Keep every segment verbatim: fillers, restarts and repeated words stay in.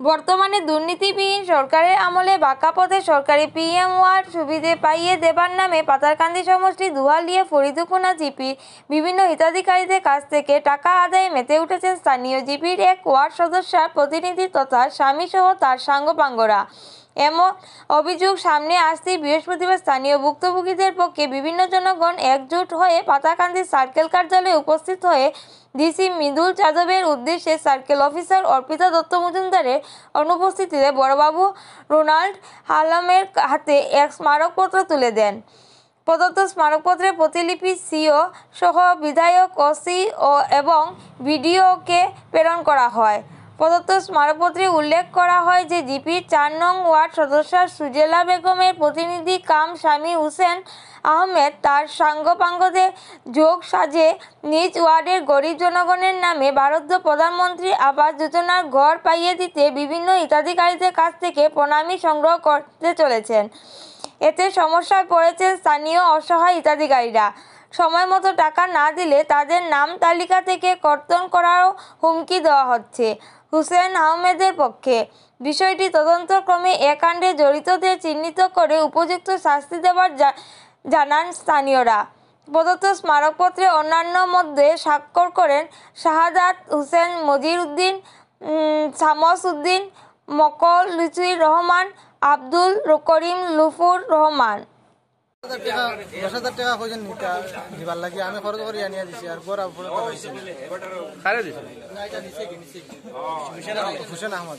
বর্তমানে দুর্নীতিবিহীন সরকারের আমলে বাঁকা পথে সরকারি পিএম ওয়ার্ড সুবিধে পাইয়ে দেবার নামে পাতারকান্দি সমষ্টি দুহালিয়া ফরিদুকুনা জিপির বিভিন্ন হিতাধিকারীদের কাছ থেকে টাকা আদায়ে মেতে উঠেছেন স্থানীয় জিপির এক ওয়ার্ড সদস্যার প্রতিনিধি তথা স্বামীসহ তার সাঙ্গপাঙ্গরা। এমন অভিযোগ সামনে আসতেই বৃহস্পতিবার স্থানীয় ভুক্তভোগীদের পক্ষে বিভিন্ন জনগণ একজোট হয়ে পাতারকান্দি সার্কেল কার্যালয়ে উপস্থিত হয়ে ডিসি মৃদুল যাদবের উদ্দেশ্যে সার্কেল অফিসার অর্পিতা দত্ত মজুমদারের অনুপস্থিতিতে বড়বাবু রোনাল্ড আলমের হাতে এক স্মারকপত্র তুলে দেন। প্রদত্ত স্মারকপত্রের প্রতিলিপি সিও সহ বিধায়ক ওসি ও এবং বিডিওকে প্রেরণ করা হয়। প্রদত্ত স্মারকপত্রে উল্লেখ করা হয় যে জিপির চার নং ওয়ার্ড সদস্য সুজেলা বেগমের প্রতিনিধি কাম স্বামী হুসেন আহমেদ তার সাঙ্গপাঙ্গদের যোগ সাজে নিজ ওয়ার্ডের গরিব জনগণের নামে ভারতীয় প্রধানমন্ত্রী আবাস যোজনার ঘর পাইয়ে দিতে বিভিন্ন হিতাধিকারীদের কাছ থেকে প্রণামী সংগ্রহ করতে চলেছেন। এতে সমস্যায় পড়েছেন স্থানীয় অসহায় হিতাধিকারীরা। সময় মতো টাকা না দিলে তাদের নাম তালিকা থেকে কর্তন করারও হুমকি দেওয়া হচ্ছে হুসেন আহমেদের পক্ষে। বিষয়টি তদন্তক্রমে এ কাণ্ডে জড়িতদের চিহ্নিত করে উপযুক্ত শাস্তি দেওয়ার জানান স্থানীয়রা। প্রদত্ত স্মারকপত্রে অন্যান্য মধ্যে স্বাক্ষর করেন শাহাদাত হোসেন, মজির উদ্দিন, শামস উদ্দিন, মকলুচুর রহমান, আব্দুল করিম, লুফুর রহমান। দশ হাজার টাকা কইছেন নিতা দিবার লাগি আমি খরচ করে আনিয়া দিছি আর গোরা উপরে পাইছি কারে দিছেন এটা নিচে কি নিচে হুসেন আহমদ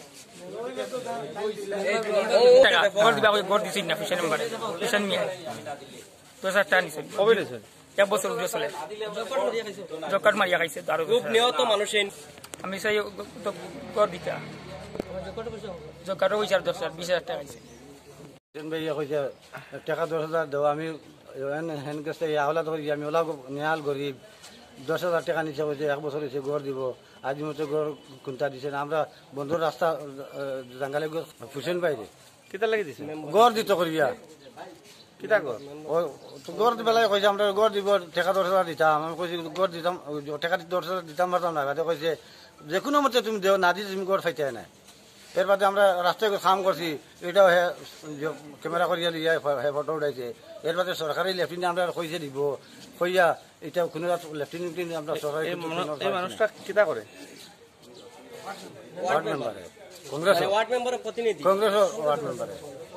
টাকা গড় দিবা গড় দিছেন না হুসেন নাম্বার হুসেন মিয়া দশ হাজার টাকা নিছেন কবে দিছেন এক বছর উঠে চলে জকাট মারিয়া খাইছে দারু খুব নিহত মানুষেন আমি সেই গড় দিতা জকাট হইছে দশ হাজার বিশ হাজার টাকা হইছে ভাইয়া কইছে টাকা দশ হাজার দেওয়া আমি হেন কাছে আহলাদ করি আমি ওলা নেহাল গরিব দশ হাজার টাকা নিচে কইছে এক বছর হয়েছে গড় দিব আজ মতো গড় কোনটা দিছে না আমরা বন্ধুর রাস্তা জাঙ্গালে ফুসেন বাইরে কিতা লাগি দিছে গড় দিত করিয়া কিতা গড় গড় বেলায় কইছে আমরা গড় দিব টাকা দশ হাজার দিতাম আমি কইছি গড় দিতাম টাকা দশ হাজার দিতাম পারতাম না বাদে কইছে যে কোনো মতে তুমি দেও না দিলে তুমি গড় খাইতে নাই। এর বাদে আমরা রাস্তায় কাম করছি এটাও হে ক্যামেরা করিয়া লিয়া হে ফটো উঠাইছে। এর বাদে সরকারি লেফটিনে আমরা কইছে দিব কইয়া এটা কোনো লেফটিনে আমরা সরকারি মানুষটা কিতা করে ওয়ার্ড মেম্বারে কংগ্রেস ওয়ার্ড মেম্বারের প্রতিনিধি কংগ্রেস ওয়ার্ড মেম্বারে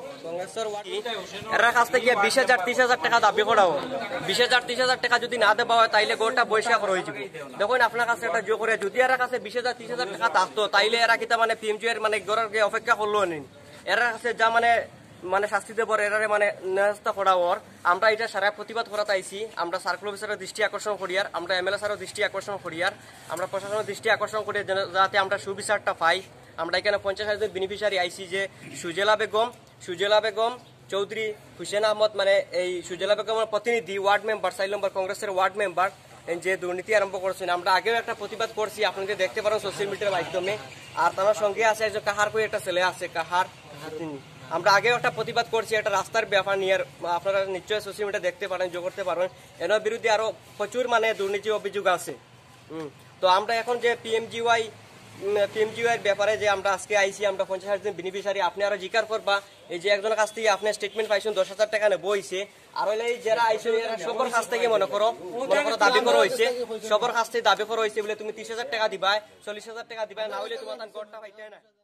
এরা কাছ থেকে বিশ হাজার ত্রিশ হাজার টাকা দাবি করাও বিশ হাজার ত্রিশ হাজার টাকা যদি না দেওয়া হয় তাইলে গোটা বৈশাখ রয়ে যাবে। দেখুন আপনার কাছে একটা জোর করে যদি এরা কাছে বিশ হাজার ত্রিশ হাজার টাকা থাকতো তাইলে এরা কিতা মানে পিএমজি এর মানে গড়ের অপেক্ষা করলো নিন এরা কাছে যা মানে মানে শাস্তি দেব এরারে মানে ন্যস্ত করা ওর আমরা এটা সারা প্রতিবাদ করা চাইছি। আমরা সার্কেল অফিসারের দৃষ্টি আকর্ষণ করিয়ার আমরা এমএলএ স্যারের দৃষ্টি আকর্ষণ করিয়ার আমরা প্রশাসনের দৃষ্টি আকর্ষণ করি যাতে আমরা সুবিচারটা পাই। আমরা এখানে পঞ্চাশ হাজার বেনিফিশিয়ারি আইসি যে সুজেলা বেগম সুজেলা বেগম চৌধুরী হুসেন আহমদ মানে এই সুজেলা বেগমের প্রতিনিধি ওয়ার্ড মেম্বার চার নম্বর কংগ্রেসের ওয়ার্ড মেম্বার যে দুর্নীতি আরম্ভ করছেন। আমরা আগেও একটা প্রতিবাদ করছি আপনাদের দেখতে পারেন সোশ্যাল মিডিয়ার মাধ্যমে। আর তার সঙ্গে আছে একজন কাহার করে একটা ছেলে আছে কাহার আমরা আগেও একটা প্রতিবাদ করছি একটা রাস্তার ব্যাপার নিয়ে আপনারা নিশ্চয়ই সোশ্যাল মিডিয়া দেখতে পারেন যোগ করতে পারেন। এর বিরুদ্ধে আরো প্রচুর মানে দুর্নীতি অভিযোগ আছে। হম তো আমরা এখন যে পিএমজিওয়াই পিএমজিওয়াই ব্যাপারে যে আমরা আজকে আইসি আমরা পঞ্চাশ হাজার বেনিফিশিয়ারি আপনি আরো জিকার করবা এই যে একজনের কাছ থেকে আপনি স্টেটমেন্ট পাইছেন দশ হাজার টাকা নেবো হয়েছে আর হইলে যারা আইসে সবার কাছ থেকে মনে করো মনে করো দাবি করা হয়েছে সবার কাছ থেকে দাবি করা হয়েছে বলে তুমি ত্রিশ হাজার টাকা দিবা চল্লিশ হাজার টাকা দিবা না হইলে তোমার গড়টা পাইতে না।